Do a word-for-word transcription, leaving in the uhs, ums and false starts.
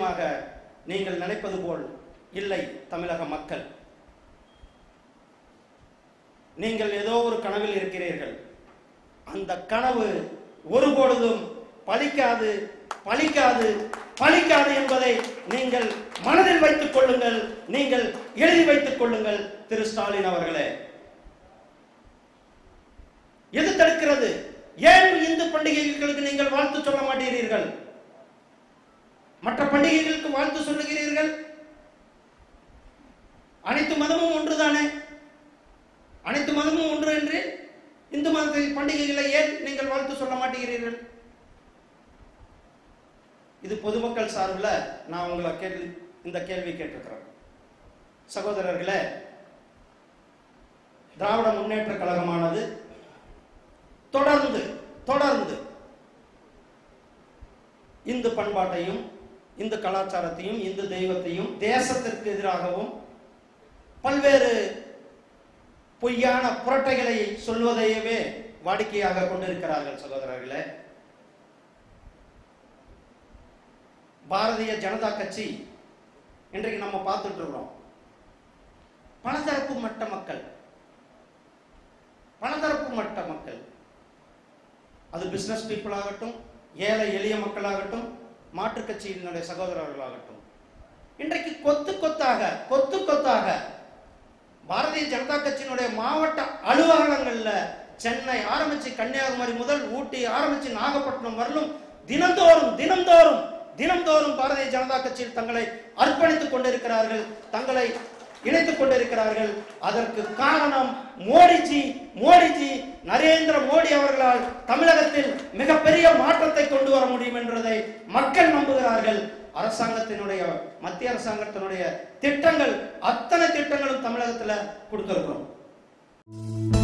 நிச்சயமாக நீங்கள் நினைப்பது போல் இல்லை தமிழக மக்கள். நீங்கள் ஏதோ ஒரு கனவில் இருக்கிறீர்கள். அந்த கனவு ஒருபொழுதும் பலிக்காது பலிக்காது பலிக்காது என்பதை நீங்கள் மனதில் வைத்துக் கொள்ளுங்கள், நீங்கள் எழுதி வைத்துக் கொள்ளுங்கள். திரு ஸ்டாலின் அவர்களே, எது தடுக்கிறது? ஏன் இந்து பண்டிகைகளுக்கு நீங்கள் வாழ்த்து சொல்ல மாட்டீர்கள்? மற்ற பண்டிகைகளுக்கு வாழ்த்து சொல்லுகிறீர்கள். அனைத்து மதமும் ஒன்றுதானே? அனைத்து மதமும் ஒன்று என்று இந்து மத பண்டிகைகளை ஏன் நீங்கள் வாழ்த்து சொல்ல மாட்டீர்கள்? இது பொதுமக்கள் சார்பில் நான் உங்களை கேள்வி இந்த கேள்வி கேட்டிருக்கிறேன். சகோதரர்களே, திராவிட முன்னேற்ற கழகமானது தொடர்ந்து தொடர்ந்து இந்து பண்பாட்டையும் இந்து கலாச்சாரத்தையும் இந்து தெய்வத்தையும் தேசத்திற்கு எதிராகவும் பல்வேறு பொய்யான புரட்டைகளை சொல்வதையவே வாடிக்கையாக கொண்டிருக்கிறார்கள். சகோதரர்களே, பாரதிய ஜனதா கட்சி இன்றைக்கு நம்ம பார்த்துட்டு இருக்கிறோம். பலதரப்பு மட்ட மக்கள் பலதரப்பு மட்ட மக்கள் அது பிசினஸ் பீப்புள் ஆகட்டும், ஏழை எளிய மக்களாகட்டும், மாற்றுக் கட்சியினுடைய சகோதரர்களாகட்டும், இன்றைக்கு கொத்து கொத்தாக கொத்து கொத்தாக பாரதிய ஜனதா கட்சியினுடைய மாவட்ட அலுவலகங்கள்ல சென்னை ஆரம்பிச்சு கன்னியாகுமரி முதல் ஊட்டி ஆரம்பிச்சு நாகப்பட்டினம் வரலும் தினந்தோறும் தினந்தோறும் தினந்தோறும் பாரதிய ஜனதா கட்சியில் தங்களை அர்ப்பணித்துக் கொண்டிருக்கிறார்கள், தங்களை இணைத்துக் கொண்டிருக்கிறார்கள். அதற்கு காரணம் மோடிஜி மோடிஜி நரேந்திர மோடி அவர்களால் தமிழகத்தில் மிகப்பெரிய மாற்றத்தை கொண்டு வர முடியும் என்பதை மக்கள் நம்புகிறார்கள். அரசாங்கத்தினுடைய மத்திய அரசாங்கத்தினுடைய திட்டங்கள் அத்தனை திட்டங்களும் தமிழகத்தில் கொடுத்திருக்கிறோம்.